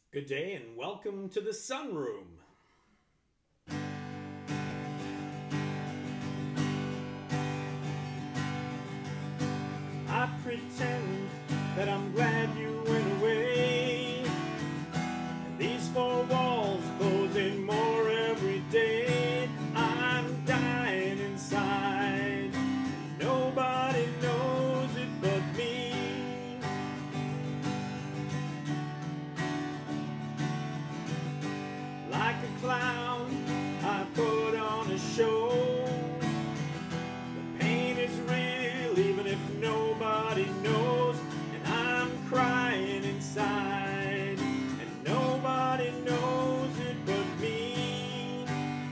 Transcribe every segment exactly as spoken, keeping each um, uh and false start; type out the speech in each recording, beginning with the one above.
Good day and welcome to the sunroom. I pretend that I'm glad you went away. These four walls closing more every day. I'm dying inside. Nobody knows it but me. Like a clown, I put on a show. The pain is real, even if nobody knows. And I'm crying inside, and nobody knows it but me.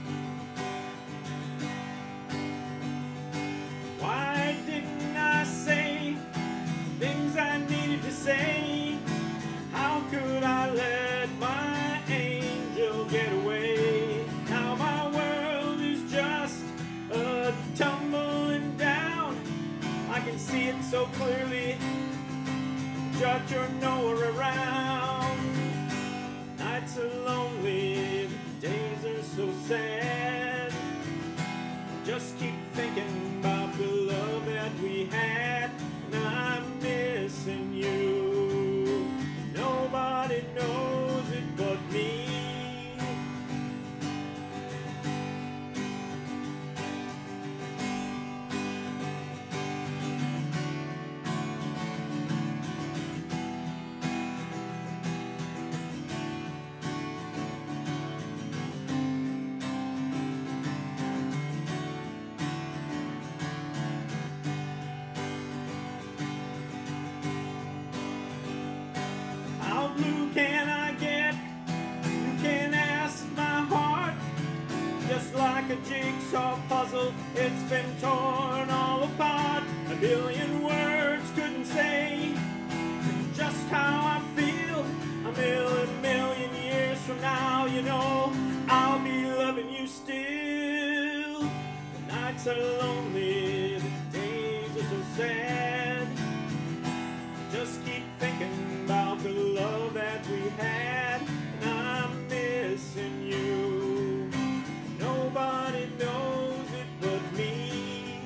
Why didn't I say things I needed to say? How could I let my angel get away? Now my world is just a tumbling down. I can see it so clearly, but you're nowhere around. Nights are lonely, the days are so sad. Just keep thinking about the love that we had, and I'm missing you. Nobody knows it but me. How blue can I get? You can ask my heart. Just like a jigsaw puzzle, it's been torn all apart. A billion words couldn't say just how I feel. A million, million years from now, you know, I'll be loving you still. The nights are lonely, the days are so sad. Just keep thinking about the love that we had, and I'm missing you. Nobody knows it but me.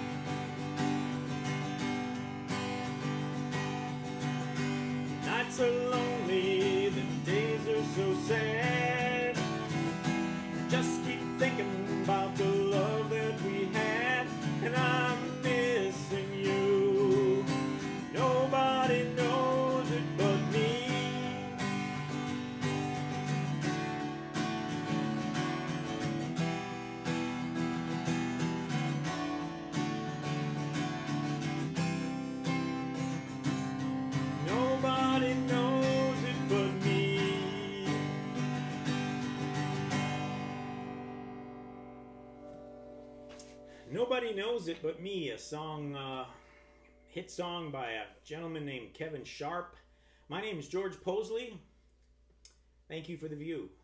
Nights are lonely, the days are so sad. Just keep thinking about the love that we had, and I'm missing you. Nobody knows it but me. Nobody knows it but me. Nobody Knows It But Me, a song, uh, hit song by a gentleman named Kevin Sharp. My name is George Possley. Thank you for the view.